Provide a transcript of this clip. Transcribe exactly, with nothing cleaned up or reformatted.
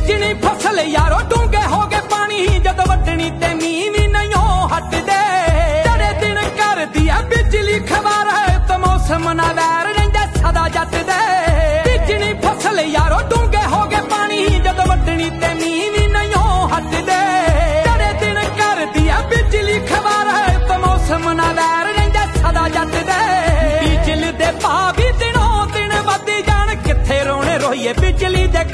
ਬੀਜਣੀ ਫਸਲ ਯਾਰੋ ਡੂੰਘੇ ਹੋ ਗਏ ਪਾਣੀ ਜਦੋਂ ਵੱਢਣੀ ਤੇ ਮੀਂਹ ਵੀ ਨਹੀਂ ਹਟਦੇ ਜਿਹੜੇ ਦਿਨ ਕਰਦੀ ਐ ਬਿਜਲੀ ਖਬਰ ਤੇ ਮੌਸਮ ਨਾ ਵੈਰ ਰਹਿੰਦਾ ਸਦਾ ਜੱਟ ਦੇ ਬੀਜਣੀ ਫਸਲ ਯਾਰੋ ਡੂੰਘੇ ਹੋ ਗਏ ਪਾਣੀ ਜਦੋਂ ਵੱਢਣੀ ਤੇ ਮੀਂਹ ਵੀ ਨਹੀਂ ਹਟਦੇ ਜਿਹੜੇ ਦਿਨ ਕਰਦੀ ਐ ਬਿਜਲੀ ਖਬਰ ਤੇ ਮੌਸਮ ਨਾ ਵੈਰ ਰਹਿੰਦਾ ਸਦਾ ਜੱਟ ਦੇ ਬਿਜਲੀ ਦੇ ਭਾਅ ਵੀ ਦਿਨੋਂ ਦਿਨ ਵੱਧੀ ਜਾਣ ਕਿੱਥੇ ਰੋਣੇ ਰੋਈਏ ਬਿਜਲੀ ਦੇ